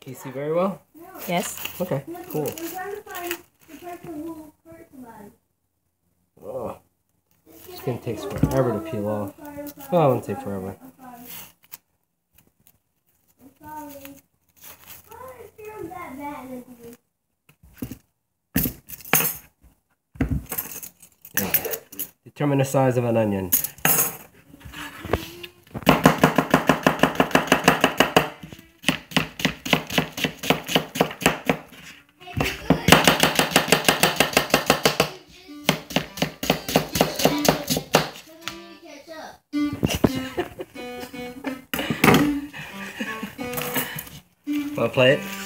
Can you see very well? Yes. Okay, cool. I'm trying to find the person who hurt somebody. Oh, it's gonna take forever to peel off. Well, it won't take forever. I'm sorry. Why did it feel that bad into me? Yeah. Determine the size of an onion. Wanna play it?